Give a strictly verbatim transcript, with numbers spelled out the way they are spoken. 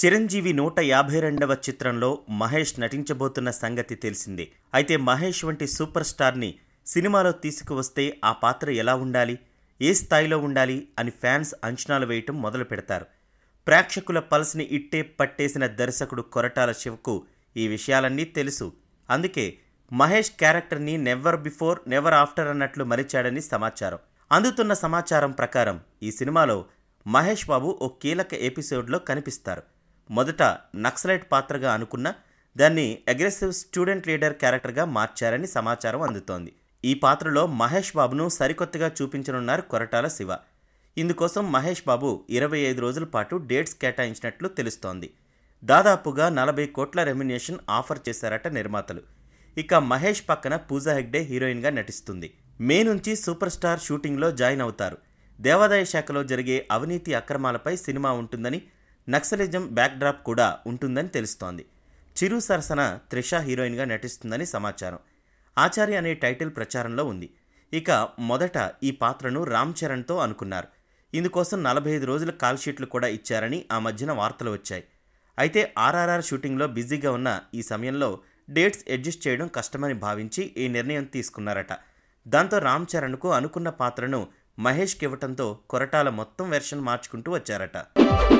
చిరంజీవి నూట యాభై రెండవ చిత్రంలో మహేష్ నటించబోతున్న సంగతి తెలిసిందే. అయితే మహేష్ వంటి సూపర్ స్టార్ని సినిమాలో తీసుకువస్తే ఆ పాత్ర ఎలా ఉండాలి, ఏ స్థాయిలో ఉండాలి అని ఫ్యాన్స్ అంచనాలు వేయటం మొదలు పెడతారు. ప్రేక్షకుల పల్స్ని ఇట్టే పట్టేసిన దర్శకుడు కొరటాల శివకు ఈ విషయాలన్నీ తెలుసు. అందుకే మహేష్ క్యారెక్టర్ని నెవర్ బిఫోర్ నెవర్ ఆఫ్టర్ అన్నట్లు మరిచాడని సమాచారం. అందుతున్న సమాచారం ప్రకారం ఈ సినిమాలో మహేష్ బాబు ఓ కీలక ఎపిసోడ్లో కనిపిస్తారు. మొదట నక్సలైట్ పాత్రగా అనుకున్న దాన్ని అగ్రెసివ్ స్టూడెంట్ లీడర్ క్యారెక్టర్గా మార్చారని సమాచారం అందుతోంది. ఈ పాత్రలో మహేష్ బాబును సరికొత్తగా చూపించనున్నారు కొరటాల శివ. ఇందుకోసం మహేష్ బాబు ఇరవై ఐదు రోజుల పాటు డేట్స్ కేటాయించినట్లు తెలుస్తోంది. దాదాపుగా నలభై కోట్ల రెమ్యునేషన్ ఆఫర్ చేశారట నిర్మాతలు. ఇక మహేష్ పక్కన పూజా హెగ్డే హీరోయిన్గా నటిస్తుంది. మే నుంచి సూపర్ స్టార్ షూటింగ్లో జాయిన్ అవుతారు. దేవాదాయ శాఖలో జరిగే అవినీతి అక్రమాలపై సినిమా ఉంటుందని, నక్సలిజం బ్యాక్డ్రాప్ కూడా ఉంటుందని తెలుస్తోంది. చిరు సరసన త్రిష హీరోయిన్గా నటిస్తుందని సమాచారం. ఆచార్య అనే టైటిల్ ప్రచారంలో ఉంది. ఇక మొదట ఈ పాత్రను రామ్ చరణ్తో అనుకున్నారు. ఇందుకోసం నలభై ఐదు రోజుల కాల్షీట్లు కూడా ఇచ్చారని ఆ మధ్యన వార్తలు వచ్చాయి. అయితే ఆర్ఆర్ఆర్ షూటింగ్లో బిజీగా ఉన్న ఈ సమయంలో డేట్స్ అడ్జస్ట్ చేయడం కష్టమని భావించి ఈ నిర్ణయం తీసుకున్నారట. దాంతో రామ్ చరణ్కు అనుకున్న పాత్రను మహేష్కి ఇవ్వటంతో కొరటాల మొత్తం వెర్షన్ మార్చుకుంటూ వచ్చారట.